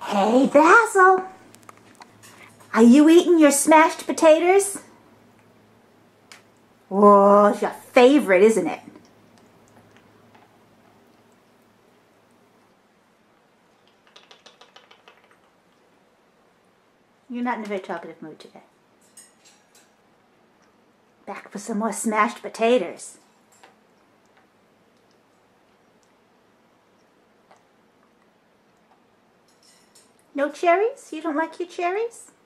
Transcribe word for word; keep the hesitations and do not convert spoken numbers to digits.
Hey, Basil. Are you eating your smashed potatoes? Whoa, it's your favorite, isn't it? You're not in a very talkative mood today. Back for some more smashed potatoes. No cherries? You don't like your cherries?